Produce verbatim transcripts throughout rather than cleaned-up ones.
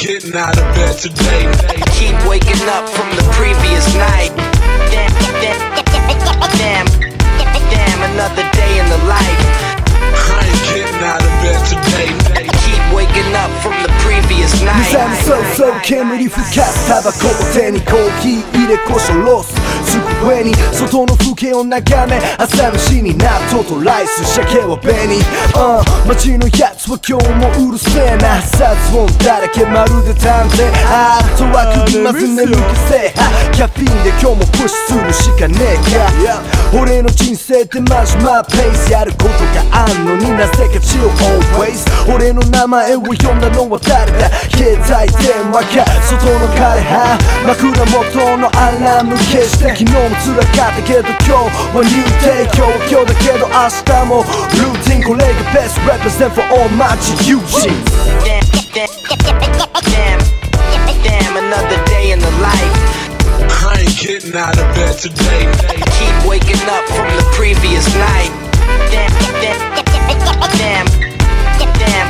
getting out of bed today. Keep waking up from the previous night. Damn, damn, damn, damn, another day in the life. I ain't getting out of bed today. Keep waking up from the previous night. 無残そうそう煙吹かすタバコを手にコーヒー入れこしょロスすぐ上に外の風景を眺め朝飯に納豆とライス鮭は紅、uh、街のやつは今日もうるせえな殺音だらけまるで探偵あーとは首まず眠気せえキャフィンで今日もプッシュするしかねえか俺の人生ってマジマーペースやることがあんのになぜかchill always 俺の名前を呼んだのは誰だ携帯電話か外の枯葉枕元のアラーム消して昨日も辛かったけど今日はニューデイ今日今日だけど明日もルーティンこれが best represent for all my G U Gs Damn, damn, damn, another day in the life. I ain't getting out of bed today. Keep waking up from the previous night. Damn, damn, damn, damn,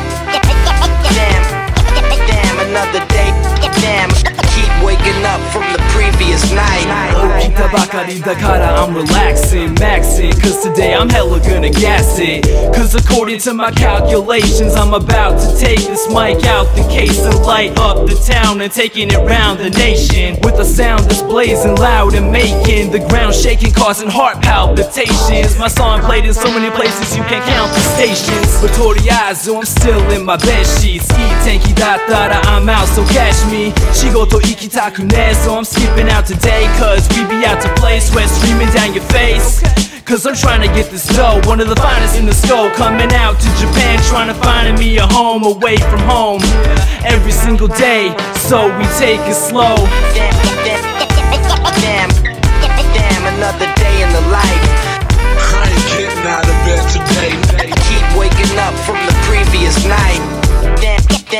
damn, damn, another day. Damn, keep waking up from the previous night. 起きたばかりだから I'm relaxing, maxing Cause today I'm hella gonna gas it Cause according to my calculations I'm about to take this mic out the case and light up the town and taking it round the nation with a sound that's blazing loud and making the ground shaking, causing heart palpitations. My song played in so many places you can't count the stations. But Toriazu, I'm still in my bed sheets. Itenki dattara I'm out, so catch me. Shigoto ikitaku ne, so I'm skipping out today cause we be out to play, sweat streaming down your face. Cause I'm trying to get this dough, one of the finest in the skull. Coming out to Japan, trying to find me a home away from home every single day, so we take it slow. Damn, damn, damn, another day in the life. I ain't getting out of bed today. Keep waking up from the previous night. Damn,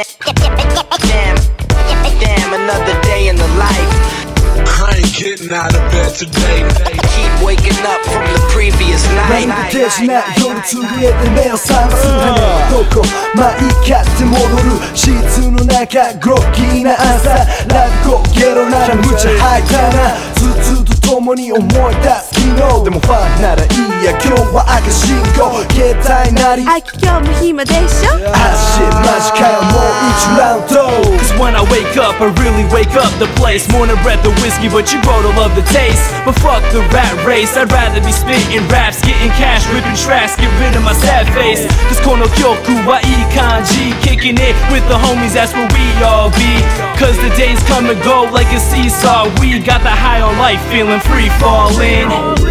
damn, damn, damn, another day in the life. I ain't getting out of bed today. Keep waking up from the previous night. 何事しない夜つぶれて目を覚ますどこまあいいかって戻るシーツの中グロッキーな朝ラブコゲロなら無茶吐いたなずっと共に思い出す昨日でもファンならいいや今日は赤信号携帯なりあき今日も暇でしょあっシマジかよもういちラウンド Cause when I wake up, I really wake up the place. Morning breath of whiskey, but you grow to love the taste. But fuck the rat race, I'd rather be spitting raps, getting cash, ripping tracks, get rid of my sad face. Cause kono kyoku wa ii kanji, kicking it with the homies, that's where we all be. Cause the days come and go like a seesaw. We got the high on life, feeling free falling.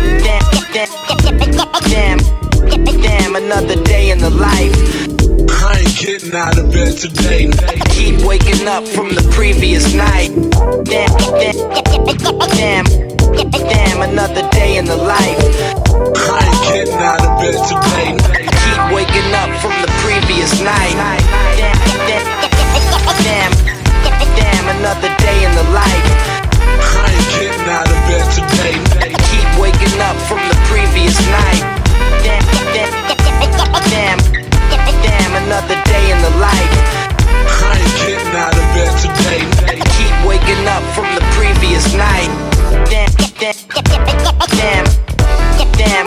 Damn, damn, damn, another day in the life. I ain't getting out of bed today. Keep waking up from the previous night. Damn, damn, damn, damn, another day in the life. I ain't getting out of bed today. Keep waking up from the previous night. Damn, damn, damn, another day in the life. I ain't getting out of bed today. Keep waking up from the previous night. Damn, damn, damn, another day in the life. I ain't getting out of bed today. Keep waking up from the previous night. Damn, damn, damn,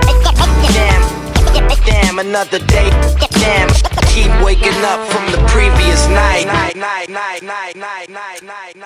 damn, damn, another day. Damn, keep waking up from the previous night. Night, night, night, night, night, night, night.